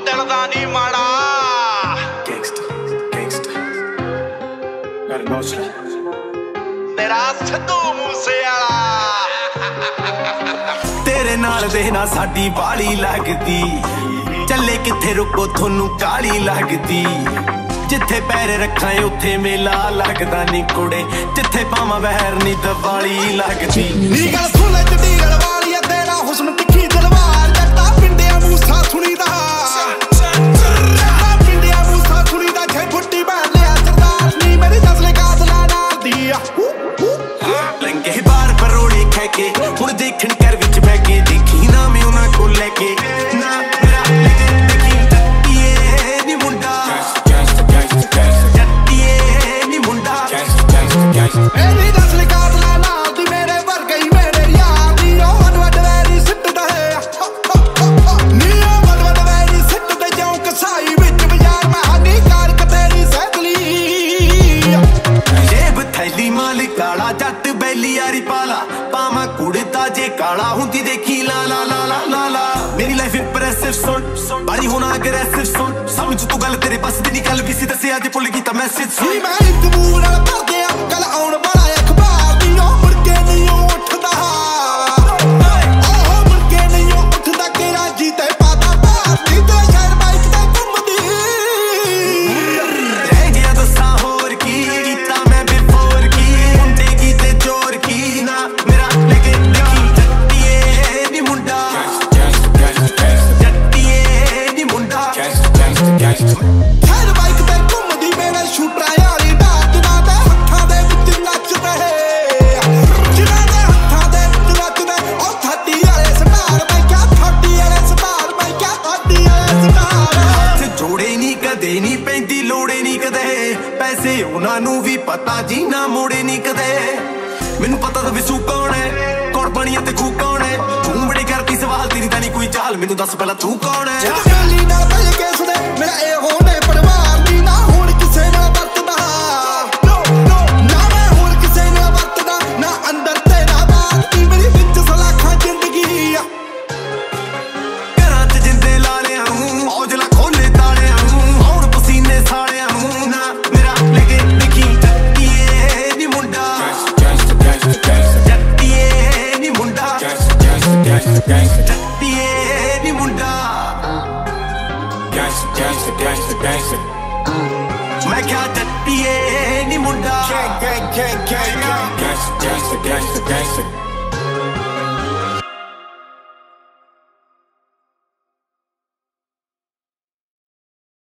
ਦਿਲ ਦਾ ਨਹੀਂ ਮਾੜਾ ਤੇਰਾ ਸਿੱਧੂ ਮੂਸੇਵਾਲਾ ਤੇਰੇ ਨਾਲ ਦੇ ਨਾ ਸਾਡੀ ਬਾਲੀ ਲੱਗਦੀ ਚੱਲੇ ਕਿੱਥੇ ਰੁਕੋ ਤੁਹਾਨੂੰ ਕਾਲੀ ਲੱਗਦੀ ਜਿੱਥੇ ਪੈਰ ਰੱਖਾਂ ਉੱਥੇ ਮੇਲਾ ਲੱਗਦਾ ਨੀ ਕੁੜੇ ਜਿੱਥੇ ਪਾਵਾਂ ਬਹਿਰ ਨੀ ਦੀਵਾਲੀ ਲੱਗਦੀ ਨੀ ਗੱਲ ਸੁਣ ਲੈ ਚਿੱਟੀ ਗਲ ਵਾਲੀਆ ਤੇਰਾ ਹੁਸਨ ਤਿੱਖੀ ਤਲਵਾਰ ਜੱਟਾ ਪਿੰਡਿਆਂ ਮੂਸਾ ਸੁਣੀਦਾ ਪਿੰਡਿਆਂ ਮੂਸਾ ਸੁਣੀਦਾ ਜੇ ਫੁੱਟੀ ਬਾਹਰ ਲਿਆ ਸਰਦਾਰ ਨੀ ਮੇਰੀ ਨਸਲ ਕਾਤਲਾ ਨਾਲ ਦੀ ਆ ਲੰਗੇ ਬਾਰ ਪਰੋੜੇ ਖੈ ਕੇ ਹੁਣ ਦੇਖਣ ਕਰ ਵਿੱਚ ਬਹਿ ਕੇ ਦੇਖੀ ਨਾ ਮੈਂ ਉਹਨਾਂ ਕੋਲ ਲੈ ਕੇ ਨਾ ਮੇਰਾ ਦੇਖੀ ਟੱਟੀਏ ਨੀ ਮੁੰਡਾ ਮੇਰੀ ਨਸਲ ਕਾਤਲਾ ਨਾਲ ਦੀ ਮੇਰੇ ਵਰਗਾ ਹੀ ਮੇਰੇ ਯਾਰ ਦੀ ਉਹ ਵੱਡ ਵੈਰੀ ਸਿੱਟਦਾ ਹੈ ਨੀ ਉਹ ਵੱਡ ਵੈਰੀ ਸਿੱਟਦੇ ਜਿਉਂ ਕਸਾਈ ਵਿੱਚ ਬਾਜ਼ਾਰ ਮੈਂ ਹਾਨੀ ਕਾਰਕ ਤੇਰੀ ਸੈਕਲੀ ਜੇਬ ਥੈਲੀ ਮਾਲ ਕਾਲਾ ਜੱਟ ਬੈਲੀ ਯਾਰੀ ਪਾਲਾ ਪਾਵਾਂ ਕੁੜਤਾ ਜੇ ਕਾਲਾ ਹੁੰਦੀ ਦੇਖੀ ਲਾ ਲਾ ਲਾ ਲਾ ਲਾ ਲਾ ਮੇਰੀ ਲਾਈਫ ਇੰਪ੍ਰੈਸਿਵ ਸੁਣ ਬਾਰੀ ਹੋਣਾ ਅਗਰੈਸਿਵ ਸੁਣ ਸਮਝ ਤੂੰ ਗੱਲ ਤੇਰੇ ਬਸ ਦੀ ਨਹੀਂ ਗੱਲ ਵੀ ਸੀ ਦੱਸਿਆ ਜੇ ਭੁੱਲ ਗਈ ਤਾਂ ਮੈਸੇਜ ਸੁਣ ਮੈਂ ਇੱਕ ਮੂੰਹ ਨਾਲ ਭਰਦੇ ਆ ਗੱਲ ਆਉਣ ਵਾਲਾ ਅਖਬਾਰ ਦੀ ਉਹ ਮੁੜ ਕੇ ਨਹੀਂ ਉੱਠਦਾ ਉਹ ਮੁੜ ਕੇ ਨਹੀਂ ਉੱਠਦਾ ਕਿ ਰਾਜੀ ਤੇ ਪਾਤਾ ਭਾਰਤੀ ਤੇ ਸ਼ਹਿਰ ਬਾਈਕ ਤੇ ਘੁੰਮਦੀ ਰਹਿ ਗਿਆ ਦੱਸਾਂ ਹੋਰ ਕੀ ਕੀਤਾ ਮੈਂ ਬਿਫੋਰ ਕੀ ਮੁੰਡੇ ਕੀ ਤੇ ਚੋਰ ਕੀ ਨਾ ਮੇਰਾ ਲੈ ਕੇ ਦੇਖੀ ਜੱਟੀਏ ਨੀ ਮੁੰਡਾ ਜੱਟੀਏ ਨੀ ਮੁੰਡਾ ਸ਼ਹਿਰ ਬਾਈਕ ਤੇ ਘੁੰਮਦੀ ਮੇਰੇ ਸ਼ੂਟਰਾਂ ਵਾਲੀ ਡਾਟਨਾ ਤੇ ਹੱਥਾਂ ਦੇ ਵਿੱਚ ਨੱਚਦੇ ਜਿਨ੍ਹਾਂ ਦੇ ਹੱਥਾਂ ਦੇ ਵਿੱਚ ਨੱਚਦੇ ਉਹ ਥੱਡੀ ਵਾਲੇ ਸਟਾਰ ਮੈਂ ਕਿਹਾ ਥੱਡੀ ਵਾਲੇ ਸਟਾਰ ਮੈਂ ਕਿਹਾ ਥੱਡੀ ਵਾਲੇ ਸਟਾਰ ਹੱਥ ਜੋੜੇ ਨੀ ਕਦੇ ਨੀ ਪੈਂਦੀ ਲੋੜੇ ਨੀ ਕਦੇ ਪੈਸੇ ਉਹਨਾਂ ਨੂੰ ਵੀ ਪਤਾ ਜੀ ਨਾ ਮੋੜੇ ਨੀ ਕਦੇ ਮੈਨੂੰ ਪਤਾ ਤਾਂ ਵਿਸੂ ਕੌਣ ਹੈ ਕੌਣ ਬਣੀਆਂ ਤੇ ਖੂ ਕੌਣ ਹੈ ਤੂੰ ਬੜੇ ਕਰਦੀ ਸਵਾਲ ਤੇਰੀ ਤਾਂ ਨਹੀਂ ਕੋਈ ਚਾਲ ਮੈਨੂੰ ਦੱਸ ਪਹਿਲਾਂ ਤੂੰ ਕੌਣ ਹੈ ਗਾਲੀ ਨਾਲ ਬਹਿ ਕੇ ਸੁਣੇ ਮੇਰਾ ਇਹੋ ਨੇ ਪਰਿਵਾਰ ਦੀ ਨਾ ਹੁਣ ਕਿਸੇ ਨਾਲ ਵਰਤਦਾ ਨਾ ਮੈਂ ਹੁਣ ਕਿਸੇ ਨਾਲ ਵਰਤਦਾ ਨਾ ਅੰਦਰ ਤੇ ਨਾ ਬਾਹਰ ਦੀ ਮੇਰੀ ਵਿੱਚ ਸਲਾਖਾਂ ਜ਼ਿੰਦਗੀ ਆ ਘਰਾਂ 'ਚ ਜਿੰਦੇ ਲਾ ਲਿਆ ਹੂੰ ਔਜਲਾ ਖੋਲੇ ਤਾਲਿਆਂ ਹੂੰ ਆਉਣ ਪਸੀਨੇ ਸਾਲਿਆਂ ਹੂੰ ਨਾ ਮੇਰਾ ਲੈ ਕੇ ਦੇਖੀ ਜੱਟੀਏ ਨੀ ਮੁੰਡਾ ਜੱਟੀਏ ਨੀ ਮੁੰਡਾ ਜੱਟੀਏ ਨੀ ਮੁੰਡਾ ਮੈਂ ਕਿਹਾ ਜੱਟੀਏ ਨੀ ਮੁੰਡਾ gang gang gang gang